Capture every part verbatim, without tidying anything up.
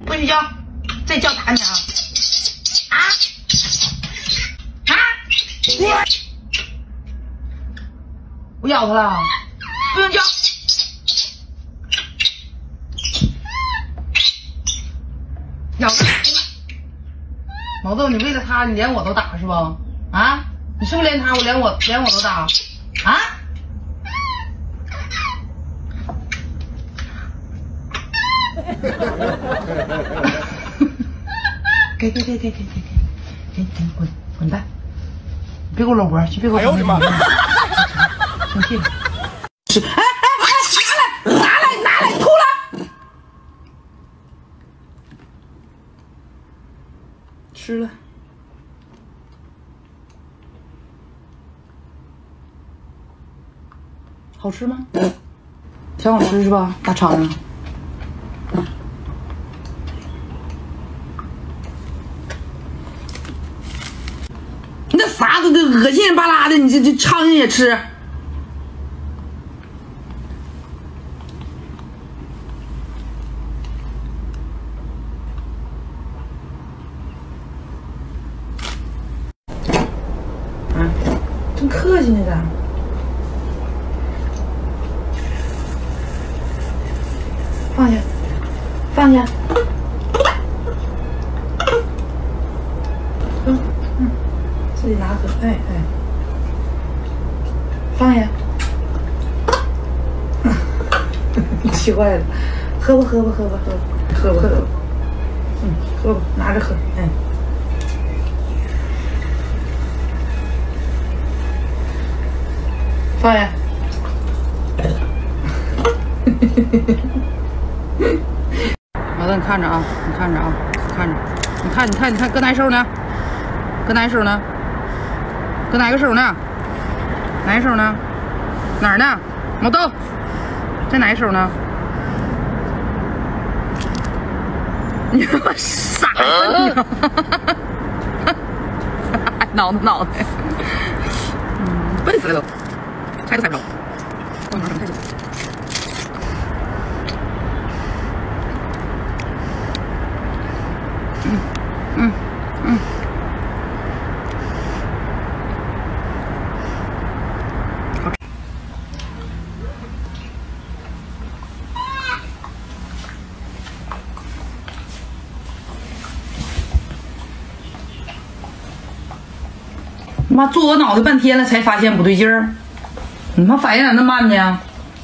不许叫，再叫打你啊！啊啊！我我咬他了，不用叫。咬他！毛豆，你为了他，你连我都打是不？啊？你是不是连他，我连我连我都打？啊？给给给给给给给给给滚滚蛋！别给我搂脖，去别给我。哎呦我的妈！生气了。是哎哎哎！拿来拿来拿来，吐了。吃了。好吃吗？挺好吃是吧？大肠啊。那啥都得恶心巴拉的，你这这苍蝇也吃？嗯，真客气呢咱。放下，放下。嗯嗯。自己拿喝，哎哎，放下，气坏了，喝吧喝吧喝吧喝吧喝吧喝吧，嗯，喝吧，拿着喝，哎，放下，老大你看着啊，你看着啊，看着，你看你看你看，搁哪手呢？搁哪手呢？搁哪个手呢？哪一手呢？哪儿呢？毛豆，在哪一手呢？你他妈傻呀你！脑子脑袋，嗯，笨死了都，猜都猜不着。我拿什么太久？嗯嗯嗯。妈坐我脑袋半天了，才发现不对劲儿。你妈反应咋那么慢呢？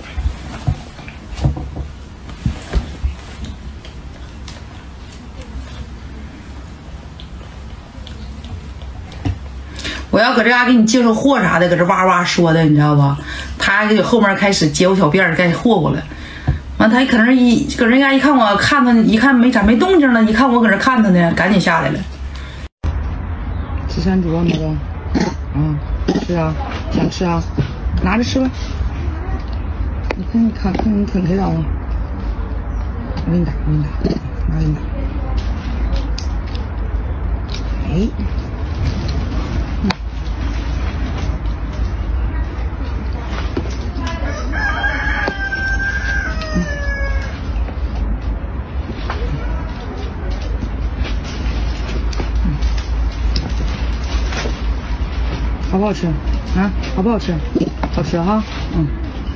我要搁这嘎给你介绍货啥的，搁这哇哇说的，你知道吧？他还给后面开始接我小辫儿，该霍霍了。完，他可能一搁人家一看我看他，一看没咋没动静了，一看我搁这看他呢，赶紧下来了。吃山竹啊，毛豆。嗯，是啊，想吃啊，拿着吃吧。你看你看看你啃开刀啊！我给你打，我给你打，我给你打。哎，嗯，嗯，好不好吃？啊，好不好吃？好吃哈，嗯。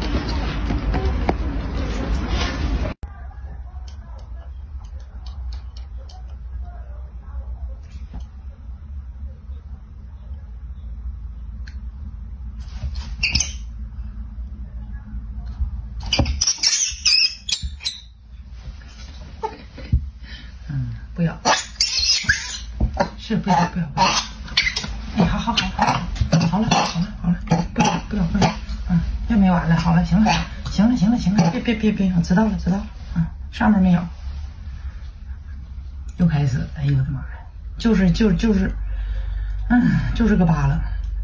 嗯，不要，是不要不要不要。哎，好好好好，好了好了好了，不要不要不要，嗯，又没完了，好了，行了行了行了行了，别别别别，我知道了知道了，嗯，上面没有，又开始，哎呦我的妈呀，就是就就是，嗯，就是个疤了。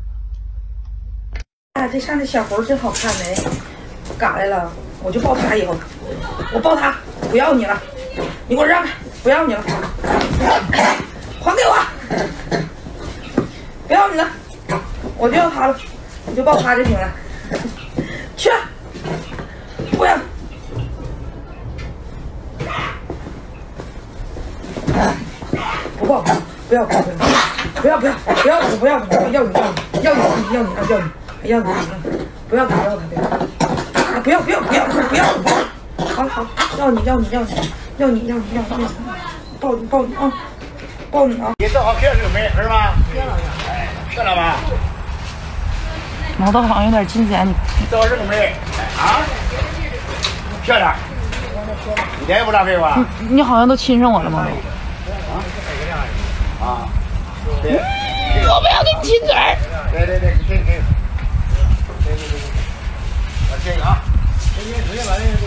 啊，这上这小猴真好看呢，嘎来了，我就抱它以后，我抱它，不要你了，你给我让开，不要你了，还给我。不要你了，我就要它了，你就抱它就行了。去，不要。 不好看，不要不要不要不要不要不要不要要你要你要你要你要你要你不要不要他不要不要不要不要不要，好好要你要你要你要你要你要你抱你抱你啊抱你啊！ 你正好贴这个没是吧？贴了，哎，漂亮吧？ 毛豆好像有点金钱，你正好这个没啊？漂亮，一点也不浪费吧？ 你你好像都亲上我了吗？ 啊啊，对， 我不要跟你亲嘴儿。 对对对，可以可以。对对对对，我接一个啊，直接直接把这个，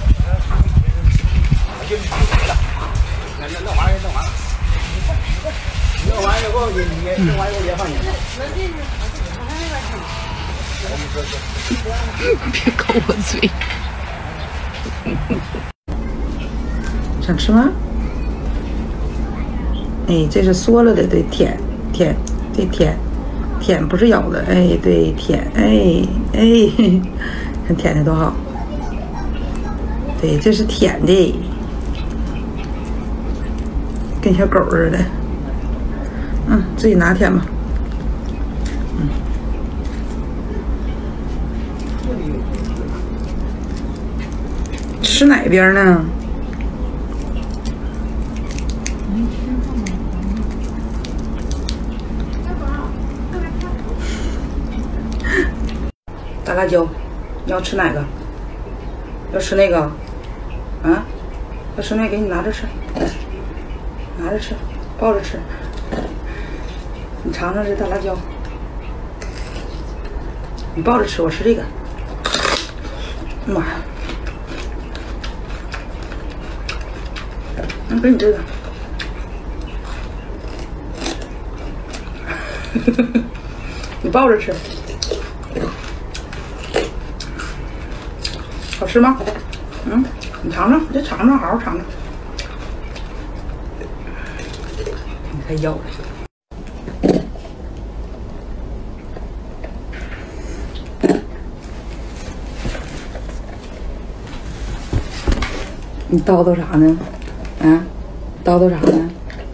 我就了，那那弄完了就弄完了，弄完以后你你弄完以后也放进去。能进去，我还没把别抠我嘴。想吃吗？哎，这是嗦了的，对，舔舔，对舔舔，不是咬的，哎，对舔，哎哎，看舔的多好。对，这是舔的，跟小狗似的。嗯，自己拿舔吧。嗯。吃哪边呢？大辣椒，你要吃哪个？要吃那个？啊？要吃那个，给你拿着吃，拿着吃，抱着吃。你尝尝这大辣椒，你抱着吃，我吃这个。妈呀！嗯，给你这个。你抱着吃。好吃吗？嗯，你尝尝，你就尝尝，好好尝尝。你还要了。你叨叨啥呢？啊，叨叨啥呢？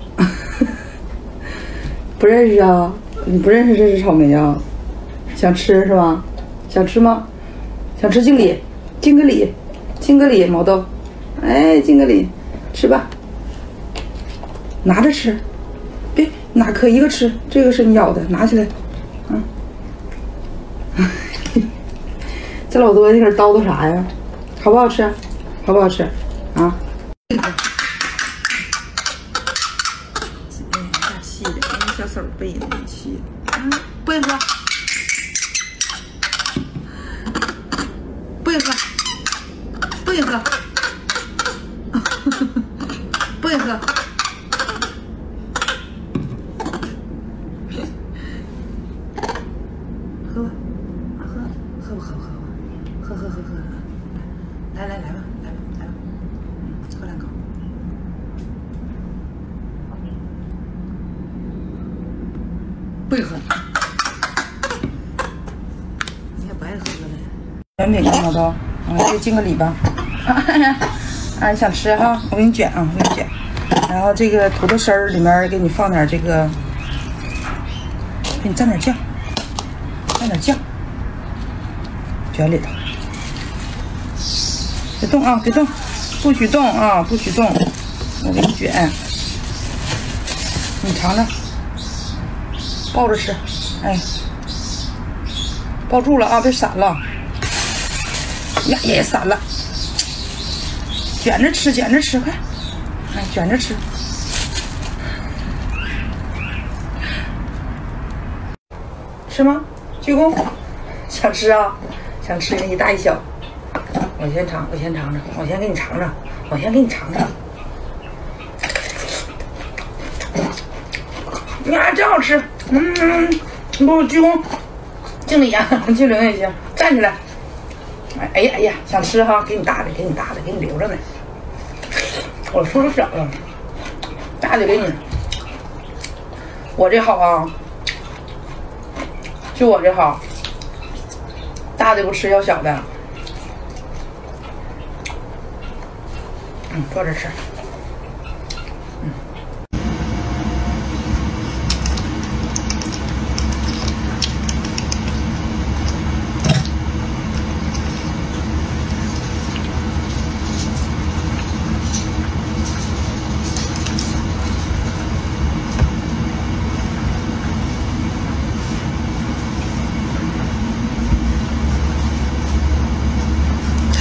不认识啊？你不认识这是草莓啊？想吃是吧？想吃吗？想吃敬礼。敬个礼，敬个礼，毛豆，哎，敬个礼，吃吧，拿着吃，别哪颗一个吃，这个是你咬的，拿起来，嗯，这老多那个叨叨啥呀？好不好吃？好不好吃？啊？大气的，小手背的气的，嗯，不许喝，不许喝。不许喝，不许喝，喝吧，喝，喝不喝？喝吧，喝喝喝喝，来来来吧，来吧来吧，嗯，喝两口。不许喝，你也不爱喝了。卷饼毛豆，嗯，就敬个礼吧。啊，你想吃哈？我给你卷啊，我给你卷。然后这个土豆丝儿里面给你放点这个，给你蘸点酱，蘸点酱，卷里头。别动啊，别动，不许动啊，不许动。我给你卷，你尝尝，抱着吃，哎，抱住了啊，别散了。呀，也散了。卷着吃，卷着吃，快！哎，卷着吃。吃吗？鞠躬。想吃啊？想吃一大一小。我先尝，我先尝尝，我先给你尝尝，我先给你尝尝。呀，真好吃！嗯，你给我鞠躬，敬礼啊，敬礼也行，站起来。哎呀哎呀，想吃哈？给你大的，给你大的，给你留着呢。我说小了，大的给你。我这好啊，就我这好，大的不吃，要小的。嗯，坐着吃。嗯。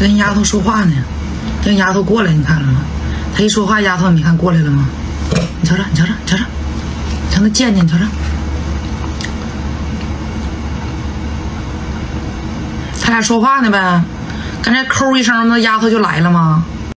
他跟丫头说话呢，跟丫头过来，你看了吗？他一说话，丫头你看过来了吗？你瞧瞧，你瞧瞧，你瞧瞧，你瞧那贱贱，你瞧瞧。他俩说话呢呗，刚才抠一声，那丫头就来了吗？